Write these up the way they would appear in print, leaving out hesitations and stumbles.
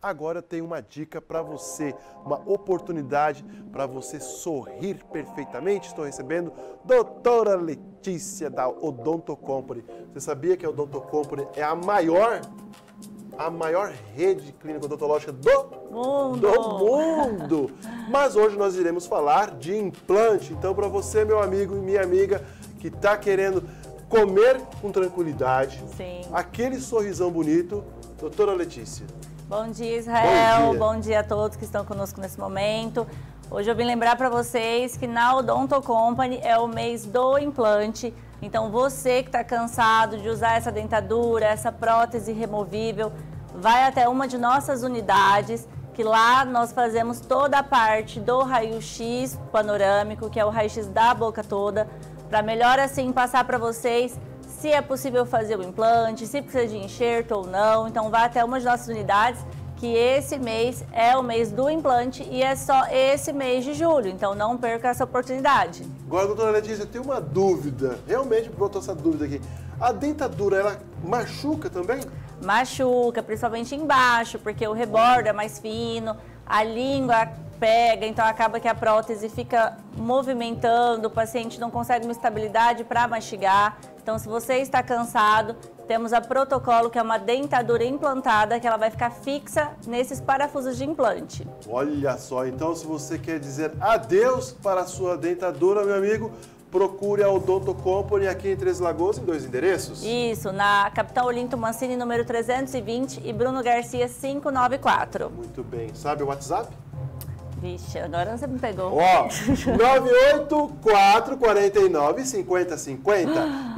agora eu tenho uma dica para você, uma oportunidade para você sorrir perfeitamente. Estou recebendo doutora Letícia da Odonto Company. Você sabia que a Odonto Company é a maior rede clínica odontológica do mundo. Mas hoje nós iremos falar de implante. Então, para você, meu amigo e minha amiga, que está querendo comer com tranquilidade, sim, aquele sorrisão bonito, doutora Letícia. Bom dia, Israel. Bom dia a todos que estão conosco nesse momento. Hoje eu vim lembrar para vocês que na Odonto Company é o mês do implante. Então você que está cansado de usar essa dentadura, essa prótese removível, vai até uma de nossas unidades, que lá nós fazemos toda a parte do raio-x panorâmico, que é o raio-x da boca toda, para melhor assim passar para vocês se é possível fazer o implante, se precisa de enxerto ou não. Então vá até uma de nossas unidades, que esse mês é o mês do implante e é só esse mês de julho, então não perca essa oportunidade. Agora, doutora Letícia, eu tenho uma dúvida, realmente brotou essa dúvida aqui. A dentadura, ela machuca também? Machuca, principalmente embaixo, porque o rebordo é mais fino, a língua pega, então acaba que a prótese fica movimentando, o paciente não consegue uma estabilidade para mastigar. Então, se você está cansado, temos a Protocolo, que é uma dentadura implantada, que ela vai ficar fixa nesses parafusos de implante. Olha só, então se você quer dizer adeus para a sua dentadura, meu amigo, procure a Odonto Company aqui em Três Lagoas, em 2 endereços. Isso, na Capitão Olinto Mancini, número 320 e Bruno Garcia 594. Muito bem. Sabe o WhatsApp? Vixe, agora você me pegou. Ó, 984495050,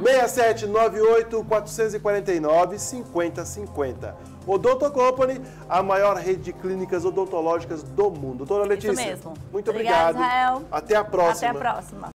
6798-449-5050. Odonto Company, a maior rede de clínicas odontológicas do mundo. Doutora Letícia, isso mesmo. muito Obrigada, obrigado. Israel. Até a próxima. Até a próxima.